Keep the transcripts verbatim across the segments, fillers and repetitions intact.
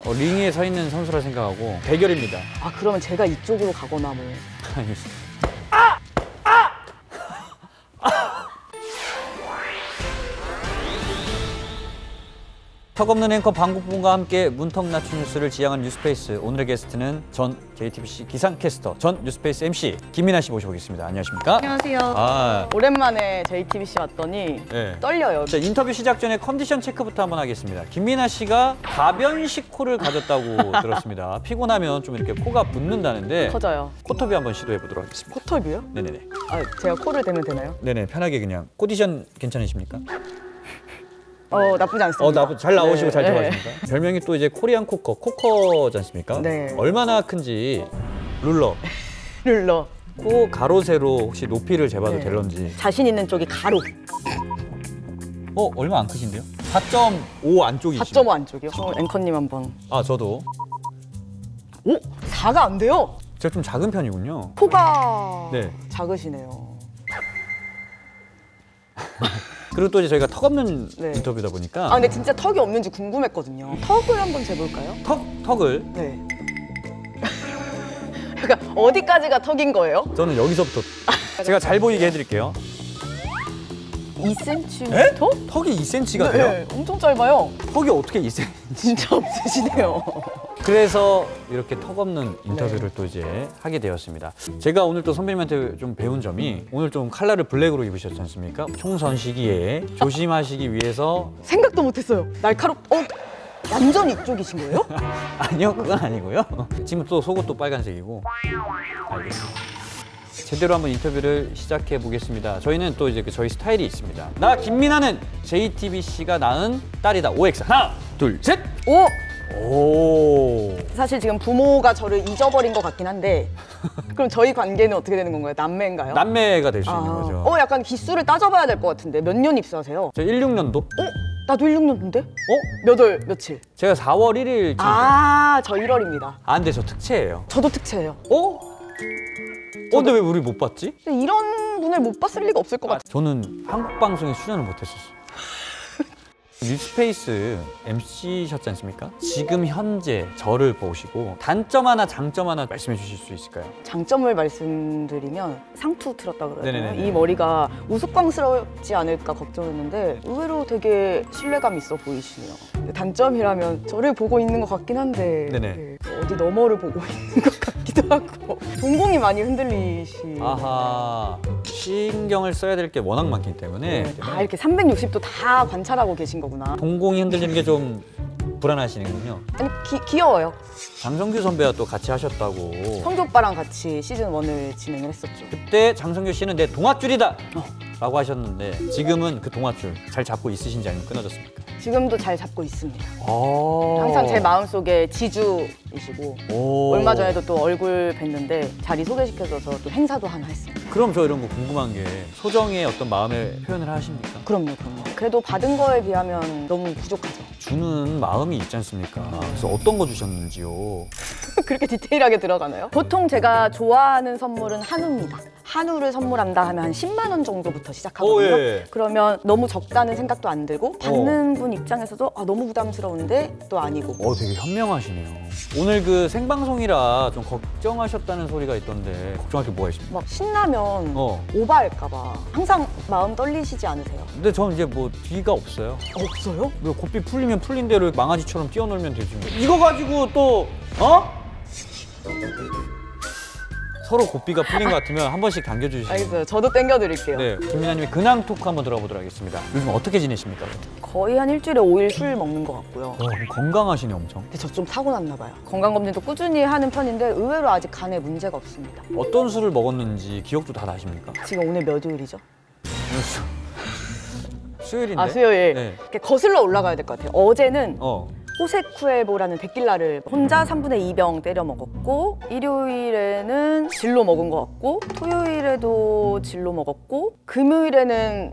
어, 링 위에 서 있는 선수라 생각하고 대결입니다. 아 그러면 제가 이쪽으로 가거나 뭐. 아! 아! 턱없는 앵커 방국분과 함께 문턱 낮춘 뉴스를 지향한 뉴스페이스. 오늘의 게스트는 전 제이티비씨 기상캐스터, 전 뉴스페이스 엠씨 김민아 씨 모셔보겠습니다. 안녕하십니까? 안녕하세요. 아, 오랜만에 제이티비씨 왔더니 네. 떨려요. 자, 인터뷰 시작 전에 컨디션 체크부터 한번 하겠습니다. 김민아 씨가 가변식 코를 가졌다고 들었습니다. 피곤하면 좀 이렇게 코가 붓는다는데 커져요. 코터뷰 한번 시도해 보도록 하겠습니다. 코털뷰요? 네네네. 아 제가 코를 대면 되나요? 네네, 편하게 그냥. 컨디션 괜찮으십니까? 어 나쁘지 않습니다. 어, 나, 잘 나오시고 네, 잘 네. 들어가십니까? 별명이 또 이제 코리안 코커, 코커지 않습니까? 네. 얼마나 큰지 룰러. 룰러. 코 가로 세로 혹시 높이를 재봐도 네. 될런지. 자신 있는 쪽이 가로. 어, 얼마 안 크신데요? 사 점 오 안쪽이시죠? 사 점 오 안쪽이요? 어, 앵커님 한번. 아, 저도. 오! 사가 안 돼요? 제가 좀 작은 편이군요. 코가 네. 작으시네요. 그리고 또 이제 저희가 턱 없는 네. 인터뷰다 보니까 아 근데 진짜 턱이 없는지 궁금했거든요. 턱을 한번 재볼까요? 턱, 턱을 네. 그러니까 어디까지가 턱인 거예요? 저는 여기서부터 제가 잘 보이게 해드릴게요. 이 센티미터? 턱이 이 센티미터가 돼요? 네, 엄청 짧아요. 턱이 어떻게 이 센티미터? 진짜 없으시네요. 그래서 이렇게 턱 없는 인터뷰를 네. 또 이제 하게 되었습니다. 제가 오늘 또 선배님한테 좀 배운 점이 오늘 좀 컬러를 블랙으로 입으셨지 않습니까? 총선 시기에 조심하시기 위해서 생각도 못했어요. 날카롭. 어? 완전 이쪽이신 거예요? 아니요, 그건 아니고요. 지금 또 속옷도 빨간색이고. 알겠습니다. 제대로 한번 인터뷰를 시작해 보겠습니다. 저희는 또 이제 저희 스타일이 있습니다. 나 김민아는 제이티비씨가 낳은 딸이다. 오엑스. 하나, 둘, 셋. 오! 오. 사실 지금 부모가 저를 잊어버린 것 같긴 한데 그럼 저희 관계는 어떻게 되는 건가요? 남매인가요? 남매가 될 수 아. 있는 거죠. 어, 약간 기수를 따져봐야 될 것 같은데 몇 년 입사하세요? 저 십육 년도. 어? 나도 십육 년인데? 어? 몇 월, 며칠? 제가 사월 일일. 아, 저 일월입니다. 아, 근데 저 특채예요. 저도 특채예요. 어? 어, 근데 왜 우리 못 봤지? 근데 이런 분을 못 봤을 리가 없을 것 같아요. 저는 한국 방송에 출연을 못 했었어요. 뉴스페이스 엠씨셨지 않습니까? 지금 현재 저를 보시고 단점 하나, 장점 하나 말씀해 주실 수 있을까요? 장점을 말씀드리면 상투 틀었다 그래야 되나요? 네네네. 이 머리가 우스꽝스럽지 않을까 걱정했는데 의외로 되게 신뢰감 있어 보이시네요. 단점이라면 저를 보고 있는 것 같긴 한데 네네. 네, 어디 너머를 보고 있는 것 같기도 하고 동공이 많이 흔들리시. 아하, 신경을 써야 될 게 워낙 많기 때문에 네, 다 이렇게 삼백육십 도 다 관찰하고 계신 거구나. 동공이 흔들리는 게 좀 불안하시는군요. 아니 기, 귀여워요. 장성규 선배와 또 같이 하셨다고. 성규 오빠랑 같이 시즌 원을 진행을 했었죠. 그때 장성규 씨는 내 동아줄이다! 어. 라고 하셨는데 지금은 그 동아줄 잘 잡고 있으신지 아니면 끊어졌습니까? 지금도 잘 잡고 있습니다. 아 항상 제 마음속에 지주이시고 오. 얼마 전에도 또 얼굴 뵀는데 자리 소개시켜줘서 또 행사도 하나 했습니다. 그럼 저 이런 거 궁금한 게 소정의 어떤 마음의 표현을 하십니까? 그럼요, 그럼요. 그래도 받은 거에 비하면 너무 부족하죠. 주는 마음이 있지 않습니까? 그래서 어떤 거 주셨는지요? 그렇게 디테일하게 들어가나요? 보통 제가 좋아하는 선물은 한우입니다. 한우를 선물한다 하면 한 십만 원 정도부터 시작하거든요. 오, 예. 그러면 너무 적다는 생각도 안 들고 받는 분 입장에서도 아, 너무 부담스러운데 또 아니고. 어, 되게 현명하시네요. 오늘 그 생방송이라 좀 걱정하셨다는 소리가 있던데 걱정할 게 뭐가 있습니까? 막 신나면 어. 오버할까 봐 항상 마음 떨리시지 않으세요? 근데 저는 이제 뭐 뒤가 없어요. 없어요? 뭐 고삐 풀리면 풀린 대로 망아지처럼 뛰어놀면 되지 뭐. 이거 가지고 또 어? 서로 고삐가 풀린 것 같으면 한 번씩 당겨주시죠. 알겠어요. 저도 땡겨드릴게요. 네, 김민아님의 근황 토크 한번 들어보도록 하겠습니다. 요즘 어떻게 지내십니까? 거의 한 일주일에 오 일 술 먹는 것 같고요. 어, 건강하시네 엄청. 근데 저 좀 타고났나 봐요. 건강검진도 꾸준히 하는 편인데 의외로 아직 간에 문제가 없습니다. 어떤 술을 먹었는지 기억도 다 나십니까? 지금 오늘 몇 요일이죠? 오늘 수... 수요일인데? 아, 수요일. 네. 이렇게 거슬러 올라가야 될 것 같아요. 어제는 어. 호세쿠엘보라는 데킬라를 혼자 삼분의 이 병 때려 먹었고, 일요일에는 진로 먹은 것 같고, 토요일에도 진로 먹었고, 금요일에는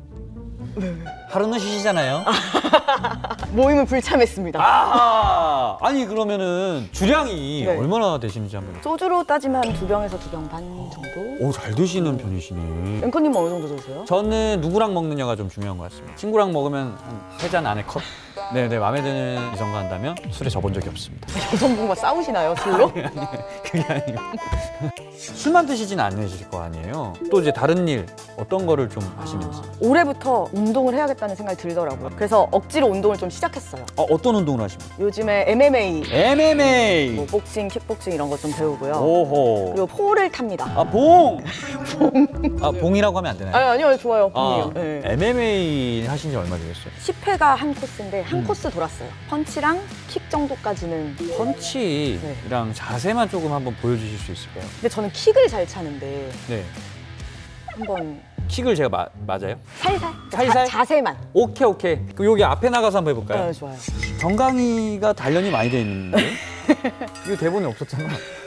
하루는 쉬시잖아요. 모임을 불참했습니다. 아, 아니 그러면은 주량이 네. 얼마나 되시는지 한번. 소주로 따지면 한 두 병에서 두 병 반 정도? 오, 잘 드시는 편이시네. 앵커님은 어느 정도 드세요? 저는 누구랑 먹느냐가 좀 중요한 것 같습니다. 친구랑 먹으면 한 세 잔 안에 컷. 네네, 마음에 드는 이성과 한다면 술에 져본 적이 없습니다. 여성분과 싸우시나요, 술로? 그게 아니고 술만 드시진 않으실 거 아니에요. 또 이제 다른 일 어떤 거를 좀 하시는지. 아, 올해부터 운동을 해야겠다는 생각이 들더라고요. 그래서 억지로 운동을 좀 시작했어요. 어, 어떤 운동을 하십니까? 요즘에 엠엠에이, 엠엠에이. 뭐 복싱, 킥복싱 이런 거 좀 배우고요. 오호. 그리고 폴을 탑니다. 아, 봉. 아, 봉이라고 하면 안 되나요? 아니, 아니요, 좋아요. 아, 봉이요. 네. 엠엠에이 하신 지 얼마 되셨어요? 십 회가 한 코스인데 한 음. 코스 돌았어요. 펀치랑 킥 정도까지는. 펀치랑 자세만 조금 한번 보여주실 수 있을까요? 근데 저는 킥을 잘 차는데 네. 한번 킥을 제가 마, 맞아요? 살살? 살살? 자, 자세만. 오케이, 오케이. 그럼 여기 앞에 나가서 한번 해볼까요? 네, 좋아요. 정강이가 단련이 많이 돼 있는데? 이거 대본에 없었잖아.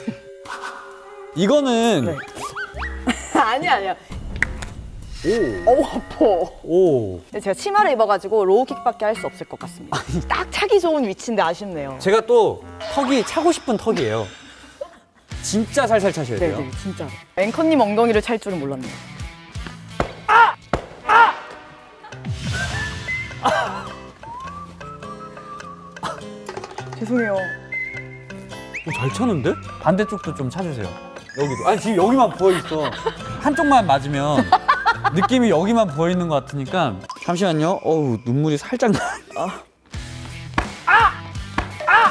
이거는 네. 아니야, 아니야. 오. 어우, 아파. 오. 근데 제가 치마를 입어가지고 로우킥밖에 할 수 없을 것 같습니다. 딱 차기 좋은 위치인데 아쉽네요. 제가 또 턱이 차고 싶은 턱이에요. 진짜 살살 차셔야 돼요. 네네, 진짜. 앵커님 엉덩이를 찰 줄은 몰랐네요. 죄송해요. 어, 잘 차는데? 반대쪽도 좀 차주세요. 여기도. 아니, 지금 여기만 부어있어. 한쪽만 맞으면 느낌이 여기만 부어있는 것 같으니까. 잠시만요. 어우, 눈물이 살짝 나. 아! 아!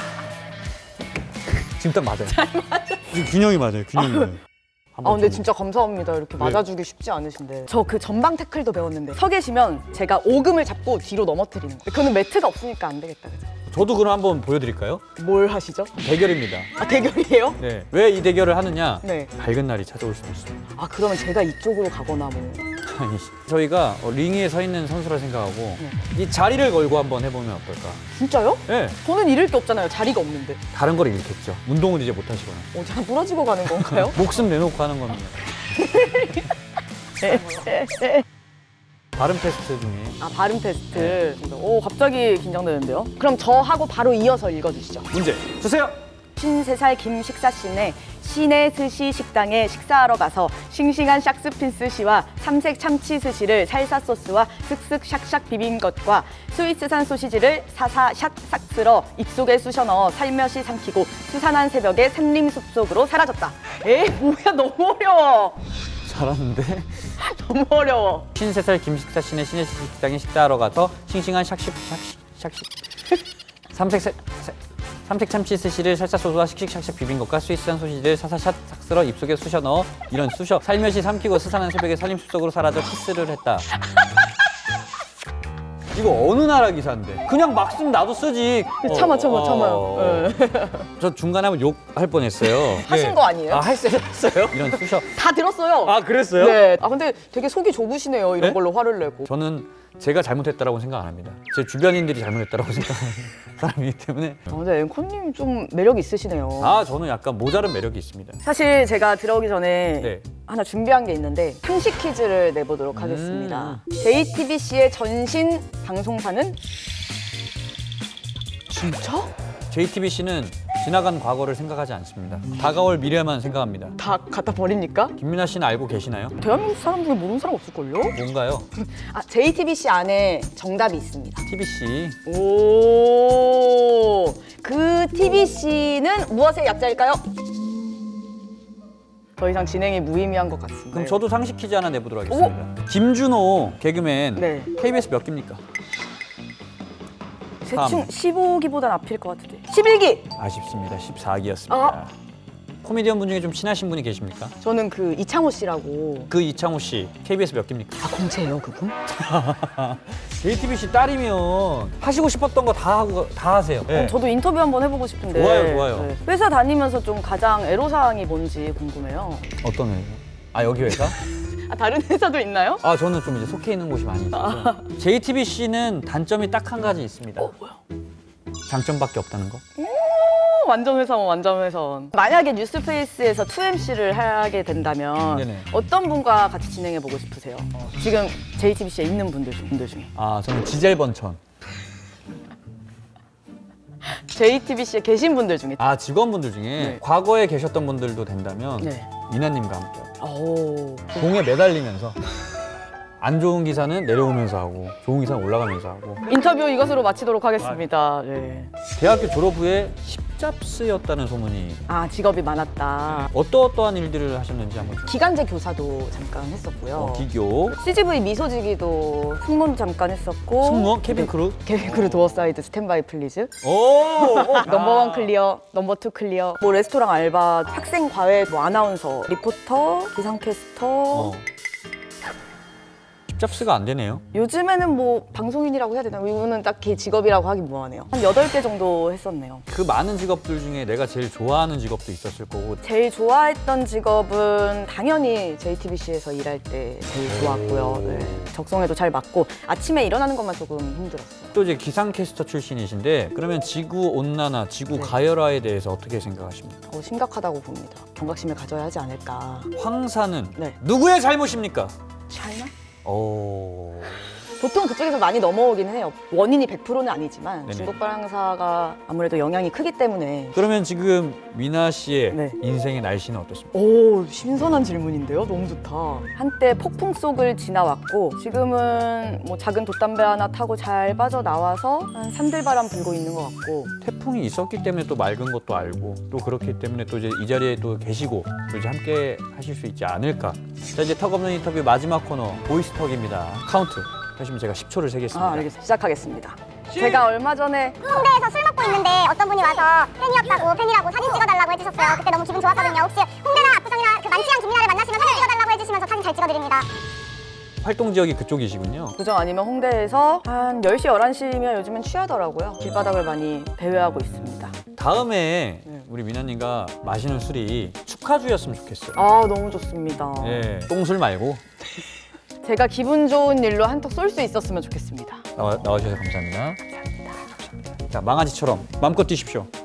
지금 딱 맞아요. 잘 맞아요. 지금 균형이 맞아요. 균형이 맞아요. 아 근데 진짜 감사합니다. 이렇게 네. 맞아주기 쉽지 않으신데. 저 그 전방 태클도 배웠는데 서 계시면 제가 오금을 잡고 뒤로 넘어뜨리는 거. 그거는 매트가 없으니까 안 되겠다. 그죠? 저도 그럼 한번 보여드릴까요? 뭘 하시죠? 대결입니다. 아 대결이에요? 네. 왜 이 대결을 하느냐? 네. 밝은 날이 찾아올 수도 있어요. 아 그러면 제가 이쪽으로 가거나 뭐. 아니, 저희가 어, 링 위에 서 있는 선수라 생각하고 네. 이 자리를 걸고 한번 해보면 어떨까? 진짜요? 네. 저는 잃을 게 없잖아요. 자리가 없는데. 다른 걸 잃겠죠. 운동을 이제 못 하시거나. 어, 제가 부러지고 가는 건가요? 목숨 내놓고 하는 겁니다. 발음 테스트 중에 아 발음 테스트. 오 갑자기 긴장되는데요. 그럼 저하고 바로 이어서 읽어주시죠. 문제 주세요. 쉰세 살 김식사 씨네 시내 스시 식당에 식사하러 가서 싱싱한 샥스핀 스시와 삼색 참치 스시를 살사 소스와 슥슥 샥샥 비빈 것과 스위스산 소시지를 사사샷 싹 쓸어 입속에 쑤셔 넣어 살며시 삼키고 수산한 새벽에 산림 숲속으로 사라졌다. 에이 뭐야 너무 어려워. 잘하는데? 너무 어려워. 쉰세 살 김식사 씨네 시내 식당에 식사하러 가서 싱싱한 샥식 샥식 샥식 삼색 새, 새, 삼색 참치 스시를 살사 소스와 씩씩샥샥 비빈 것과 스위스산 소시지를 사사샷 싹 쓸어 입속에 쑤셔 넣어 이런 쑤셔 살며시 삼키고 스산한 새벽에 살림 숲속으로 사라져 키스를 했다. 이거 어느 나라 기사인데? 그냥 막 쓰면 나도 쓰지. 참아 참아 어, 참아요. 어. 네. 저 중간에 한번 욕할 뻔했어요. 하신 네. 거 아니에요? 아, 했어요? 이런 쑤셔. 다 들었어요. 아, 그랬어요? 네. 아 근데 되게 속이 좁으시네요. 이런 네? 걸로 화를 내고. 저는 제가 잘못했다라고 생각 안 합니다. 제 주변인들이 잘못했다라고 생각하는 사람이기 때문에. 아, 근데 앵커님 좀 매력 있으시네요. 아, 저는 약간 모자른 매력이 있습니다. 사실 제가 들어오기 전에 네. 하나 준비한 게 있는데 상식 퀴즈를 내보도록 음. 하겠습니다. 제이티비씨의 전신 방송사는? 진짜? 제이티비씨는 지나간 과거를 생각하지 않습니다. 다가올 미래만 생각합니다. 다 갖다 버립니까? 김민아 씨는 알고 계시나요? 대한민국 사람 중에 모르는 사람 없을걸요? 뭔가요? 아, 제이티비씨 안에 정답이 있습니다. 티비씨. 오, 그 티비씨는 무엇의 약자일까요? 더 이상 진행이 무의미한 것 같습니다. 그럼 저도 상식 퀴즈 하나 내보도록 하겠습니다. 김준호 개그맨 네. 케이비에스 몇 기입니까? 대충 십오 기보단 앞일 것 같은데. 십일 기! 아쉽습니다. 십사 기였습니다. 아. 코미디언 분 중에 좀 친하신 분이 계십니까? 저는 그 이창호 씨라고. 그 이창호 씨 케이비에스 몇 기입니까? 아, 공채예요, 그분? 제이티비씨 딸이면 하시고 싶었던 거 다 하고 다 하세요. 네. 어, 저도 인터뷰 한번 해보고 싶은데. 좋아요, 좋아요. 네. 회사 다니면서 좀 가장 애로사항이 뭔지 궁금해요. 어떤 회사? 아, 여기 회사? 아, 다른 회사도 있나요? 아, 저는 좀 이제 속해 있는 곳이 많이 있어서. 제이티비씨는 단점이 딱 한 가지 있습니다. 어, 뭐야? 장점밖에 없다는 거. 어, 완전 회사원, 완전 회사원. 만약에 뉴스페이스에서 투 엠씨를 하게 된다면 네네. 어떤 분과 같이 진행해보고 싶으세요? 지금 제이티비씨에 있는 분들, 중- 분들 중에. 아, 저는 지젤 번천. 제이티비씨에 계신 분들 중에. 아, 직원분들 중에 네. 과거에 계셨던 분들도 된다면 네. 미나님과 함께 오. 공에 매달리면서 안 좋은 기사는 내려오면서 하고 좋은 기사는 올라가면서 하고. 인터뷰 이것으로 마치도록 하겠습니다. 네. 대학교 졸업 후에 십잡스였다는 소문이. 아, 직업이 많았다. 어떠어떠한 일들을 하셨는지 한번 좀. 기간제 교사도 잠깐 했었고요. 어, 기교. 씨지브이 미소지기도 승무원도 잠깐 했었고. 승무원? 케빈 크루? 케빈 크루 도어 사이드 스탠바이 플리즈. 오! 넘버원 클리어, 넘버 투 클리어. 뭐 레스토랑 알바, 학생 과외, 뭐 아나운서, 리포터, 기상캐스터. 어. 십잡스가 안 되네요. 요즘에는 뭐 방송인이라고 해야 되나요? 이거는 딱히 직업이라고 하긴 뭐하네요. 한 여덟 개 정도 했었네요. 그 많은 직업들 중에 내가 제일 좋아하는 직업도 있었을 거고. 제일 좋아했던 직업은 당연히 제이티비씨에서 일할 때 제일 좋았고요. 네. 적성에도 잘 맞고 아침에 일어나는 것만 조금 힘들었어요. 또 이제 기상캐스터 출신이신데 그러면 지구 온난화, 지구 네. 가열화에 대해서 어떻게 생각하십니까? 어, 심각하다고 봅니다. 경각심을 가져야 하지 않을까. 황사는 네. 누구의 잘못입니까? 차이나? 오. 보통 그쪽에서 많이 넘어오기는 해요. 원인이 백 퍼센트는 아니지만 네네. 중국 발황사가 아무래도 영향이 크기 때문에. 그러면 지금 미나 씨의 네. 인생의 날씨는 어떻습니까? 오, 신선한 질문인데요? 너무 좋다. 한때 폭풍 속을 지나왔고 지금은 뭐 작은 돛담배 하나 타고 잘 빠져나와서 한 산들바람 불고 있는 것 같고. 태풍이 있었기 때문에 또 맑은 것도 알고 또 그렇기 때문에 또 이제 이 자리에 또 계시고 또 이제 함께 하실 수 있지 않을까. 자, 이제 턱 없는 인터뷰 마지막 코너 보이스톡입니다. 카운트 하시면 제가 십 초를 세겠습니다. 아, 알겠습니다. 시작하겠습니다. 제가 얼마 전에 홍대에서 술 먹고 있는데 어떤 분이 와서 팬이었다고 팬이라고 사진 찍어달라고 해주셨어요. 그때 너무 기분 좋았거든요. 혹시 홍대나 압구정이나 그 만취한 김민아를 만나시면 사진 찍어달라고 해주시면서 사진 잘 찍어드립니다. 활동 지역이 그쪽이시군요. 구정 아니면 홍대에서 한 열 시, 열한 시면 요즘엔 취하더라고요. 길바닥을 많이 배회하고 있습니다. 다음에 네. 우리 미나님과 마시는 술이 축하주였으면 좋겠어요. 아, 너무 좋습니다. 예, 똥술 말고 제가 기분 좋은 일로 한턱 쏠 수 있었으면 좋겠습니다. 나와, 나와주셔서 감사합니다. 감사합니다. 자, 망아지처럼 마음껏 뛰십시오.